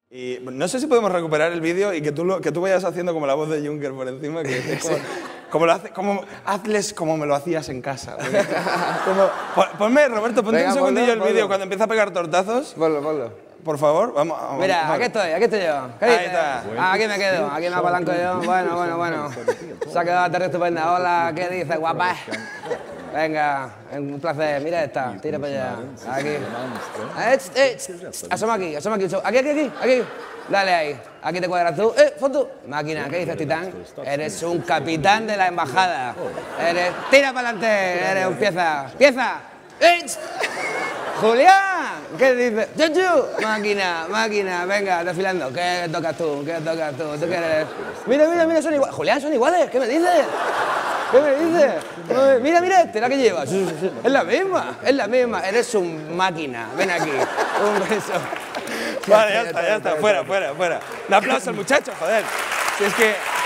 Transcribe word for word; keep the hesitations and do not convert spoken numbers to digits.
Y no sé si podemos recuperar el vídeo y que tú, lo, que tú vayas haciendo como la voz de Juncker por encima, que es como, como, lo hace, como hazles como me lo hacías en casa. Como, ponme, Roberto, ponte Venga, un segundillo ponlo, el vídeo cuando empieza a pegar tortazos. Ponlo, ponlo. Por favor, vamos. vamos Mira, vamos. aquí estoy, aquí estoy yo. ¿Qué Ahí está. Ah, aquí me quedo, aquí me apalanco yo. Bueno, bueno, bueno. Se ha quedado la tarde estupenda. Hola, ¿qué dices, guapa? Venga, un placer. Mira esta, tira para allá. Aquí. Eh, eh, asoma aquí, asoma aquí. Aquí, aquí, aquí, aquí. Dale ahí. Aquí te cuadras tú. Eh, foto. Máquina, ¿qué dices, Titán? Eres un capitán de la embajada. Eres... Tira para adelante. Eres un pieza. ¡Pieza! ¡Eh! ¡Julián! ¿Qué dices? ¡Chuchu! Máquina, máquina, venga, desfilando. ¿Qué tocas tú? ¿Qué tocas tú? ¿Tú qué eres? Mira, mira, mira, son iguales. Julián, son iguales. ¿Qué me dices? ¿Qué me dices? Mira, mira, este, la que llevas. Es la misma, es la misma. Eres un máquina. Ven aquí. Un beso. Vale, ya está, ya está. Fuera, fuera, fuera. Un aplauso al muchacho, joder. Si es que...